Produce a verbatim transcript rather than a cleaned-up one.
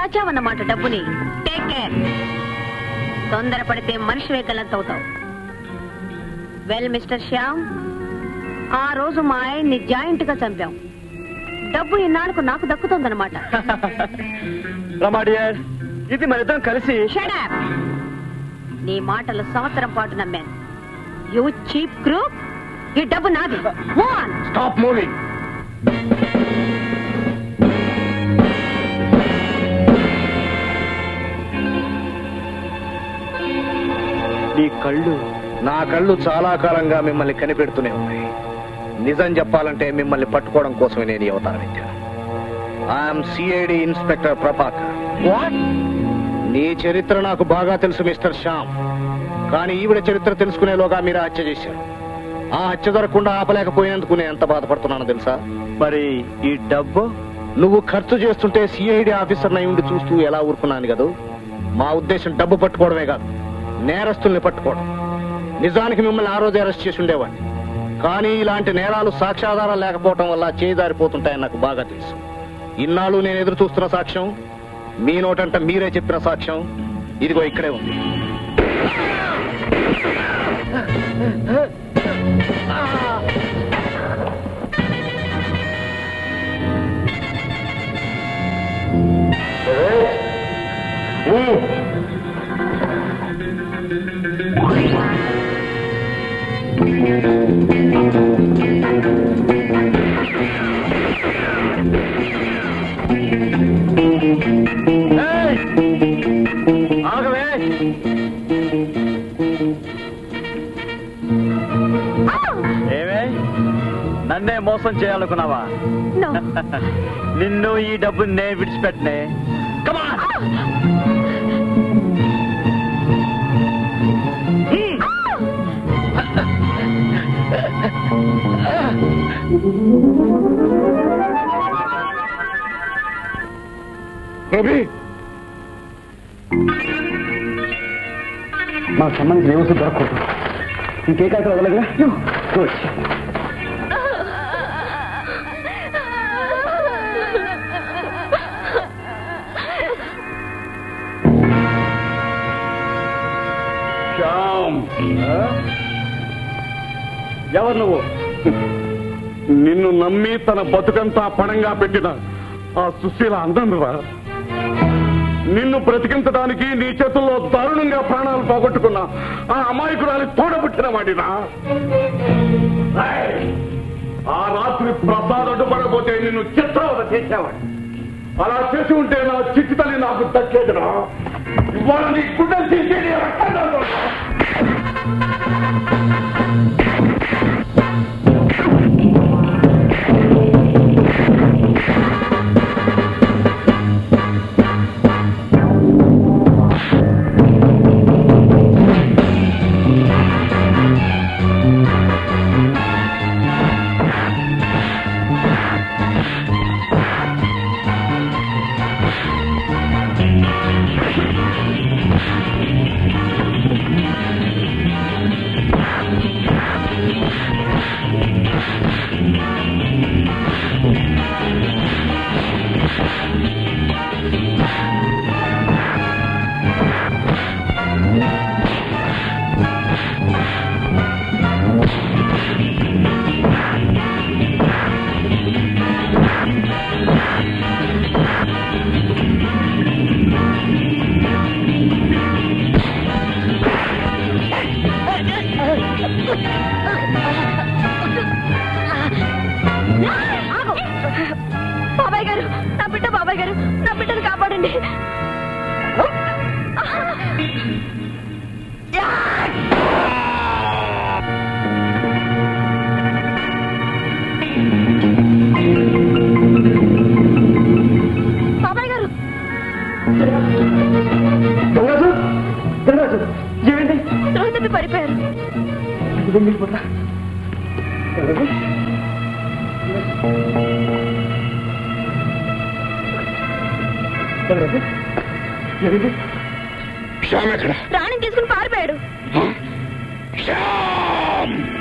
దాచావన్నమాట డబ్బుని. Take care. తొందరపడితే మనిషి వేగలంతవుతావు. Well mister Shyam, ఆ రోజు మా ఆయన్ని జాయింట్ గా చంపాం. డబ్బు ఇన్నాళ్ళకు నాకు దక్కుతుందన్నమాట. ఇది మరిద్దరం కలిసి. Shut up! నీ మాటలు సంవత్సరం పాటు నమ్మాను. You cheap crook. ఈ డబ్బు నాది. Stop moving. నీ కళ్ళు నా కళ్ళు చాలా కాలంగా మిమ్మల్ని కనిపెడుతూనే ఉన్నాయి. నిజం చెప్పాలంటే మిమ్మల్ని పట్టుకోవడం కోసమే నేను ఈ అవతారం ఇచ్చాను. I'm CID inspector Prabhakar. నీ చరిత్ర నాకు బాగా తెలుసు మిస్టర్ శ్యామ్. కానీ ఈవిడ చరిత్ర తెలుసుకునేలోగా మీరు హత్య చేశారు. ఆ హత్య జరగకుండా ఆపలేకపోయినందుకు నేను ఎంత బాధపడుతున్నానో తెలుసా? మరి ఈ డబ్బు నువ్వు ఖర్చు చేస్తుంటే సిఐడి ఆఫీసర్ అయి ఉండి చూస్తూ ఎలా ఊరుకున్నాను కదా. మా ఉద్దేశం డబ్బు పట్టుకోవడమే కాదు, నేరస్తుల్ని పట్టుకోవడం. నిజానికి మిమ్మల్ని ఆ రోజు అరెస్ట్ చేసి ఉండేవాడిని. కానీ ఇలాంటి నేరాలు సాక్ష్యాధారాలు లేకపోవడం వల్ల చేదారిపోతుంటాయని నాకు బాగా తెలుసు. ఇన్నాళ్ళు నేను ఎదురు చూస్తున్న సాక్ష్యం, మీ నోటంట మీరే చెప్పిన సాక్ష్యం ఇదిగో ఇక్కడే ఉంది. ఆగవే. ఏమే, నన్నే మోసం చేయాలనుకున్నావా? నిన్ను ఈ డబ్బుని నే విడిచిపెట్టనే. కమాన్. రవి, మాకు సంబంధించిన ఏమో దొరకకూడదు. ఇంకే కాదు వదలగా. శ్యామ్, ఎవరు నువ్వు? నిన్ను నమ్మి తన బతుకంతా పణంగా పెట్టిన ఆ సుశీల అందనురా. నిన్ను బ్రతికించడానికి నీ చేతుల్లో దారుణంగా ప్రాణాలు పోగొట్టుకున్నా ఆ అమాయకురాలి తోడబుట్టిన వాడినా. ఆ రాత్రి ప్రసాద్ అడ్డుపడకపోతే నిన్ను చిత్రవద చేసేవాడు. అలా చేసి ఉంటే నా చిట్టి తల్లి నాకు దక్కేదిరా. ఇవాళ నీ గుడ్డలు తీసేది బాబాయ్ గారు, నా బిడ్డ బాబాయ్ గారు, నా బిడ్డను కాపాడండి. బాబాయ్ గారు, ఏమైంది? రోజు పడిపోయారు. శ్యామ్ ఎక్కడ? ప్రాణం తీసుకుని పారిపోయాడు. శ్యామ్